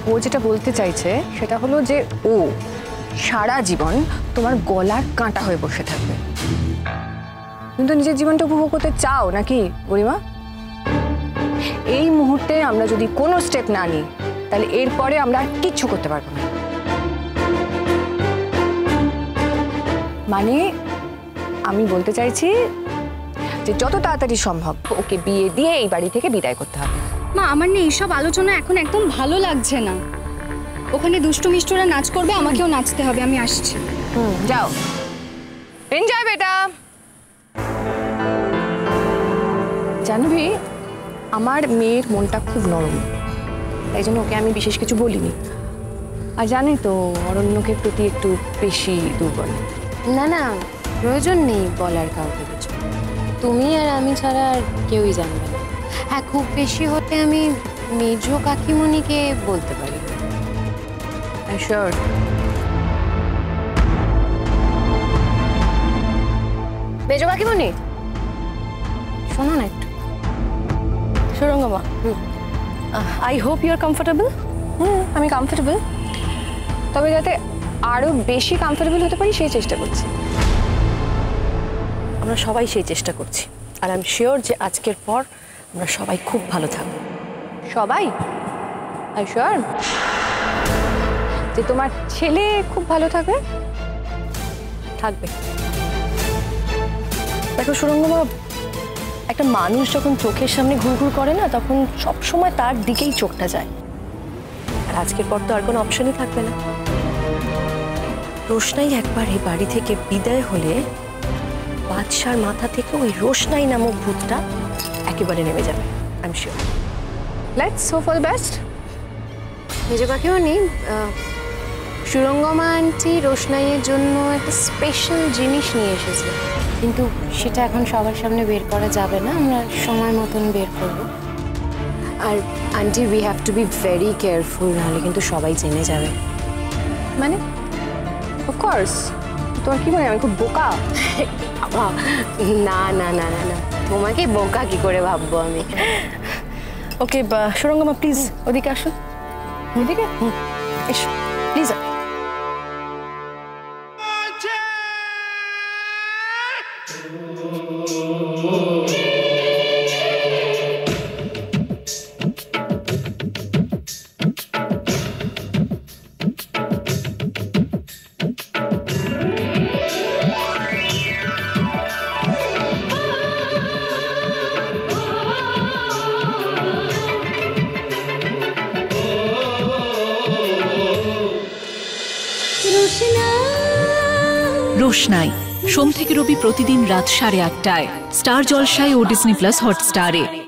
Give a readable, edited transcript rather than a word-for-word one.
ও যেটা বলতে চাইছে সেটা হলো যে ও সারা জীবন তোমার গলার কাঁটা হয়ে বসে থাকবে। কিন্তু নিজের জীবনটা উপভোগ করতে চাও নাকি গরিমা? এই মুহূর্তে আমরা যদি কোনো স্টেপ না নিই তাহলে এরপরে আমরা আর কিচ্ছু করতে পারবো না। মানে আমি বলতে চাইছি যে যত তাড়াতাড়ি সম্ভব ওকে বিয়ে দিয়ে এই বাড়ি থেকে বিদায় করতে হবে। মা, আমার না এইসব আলোচনা এখন একদম ভালো লাগছে না। ওখানে দুষ্টু মিষ্টুরা নাচ করবে, আমাকেও নাচতে হবে। আমি আসছি। যাও, এনজয় বেটা। জানবি, আমার মেয়ের মনটা খুব নরম, তাই জন্য ওকে আমি বিশেষ কিছু বলিনি। আর জানি তো অরণ্যকে প্রতি একটু বেশি দুর্বল। না না, প্রয়োজন নেই বলার কাউকে কিছু। তুমি আর আমি ছাড়া আর কেউই জানবে না। হ্যাঁ, খুব বেশি হতে আমি মেজ কাকিমণিকে বলতে পারি। শিওর? মেজ কাকিমণি, শোনো না একটু। Surangama, I hope you are comfortable. আমি কমফোর্টেবল, তবে যাতে আরো বেশি কমফোর্টেবল হতে পারি সেই চেষ্টা করছি। আমরা সবাই সেই চেষ্টা করছি, আর আই এম শিওর যে আজকের পর আমরা সবাই খুব ভালো থাকবো। সবাই? আর শিওর যে তোমার ছেলে খুব ভালো থাকবে? থাকবে। দেখো সুরঙ্গমা, একটা মানুষ যখন চোখের সামনে ঘুরঘুর করে না, তখন সব সময় তার দিকেই চোখটা যায়। আর আজকের পর তো আর কোনো অপশনই থাকবে না। রোশনাই একবার এই বাড়ি থেকে বিদায় হলে বাদশার মাথা থেকে ওই রোশনাই নামক ভূতটা একেবারে নেমে যাবে। I am sure. Let's hope for the best. মেজ কাকিমণি, সুরঙ্গমা আন্টি রোশনাইয়ের জন্য একটা স্পেশাল জিনিস নিয়ে এসেছে, কিন্তু সেটা এখন সবার সামনে বের করা যাবে না। আমরা সময় মতন বের করব। আর aunty, we have to be very careful, নাহলে কিন্তু সবাই জেনে যাবে। মানে অফকোর্স, তোমার কি মনে হয় আমি খুব বোকা? না না না না না, তোমাকে বোকা কি করে ভাববো আমি? ওকে সুরঙ্গমা, প্লিজ ওদিকে আসুন। ওদিকে এসো প্লিজ। রোশনাই সোম থেকে রবি প্রতিদিন রাত 8:30টায় স্টার জলসায় ও ডিজনি প্লাস হটস্টারে।